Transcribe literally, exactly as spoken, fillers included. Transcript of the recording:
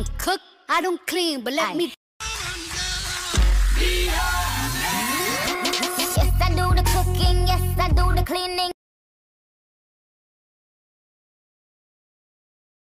don't cook, I don't clean, but let Aye. me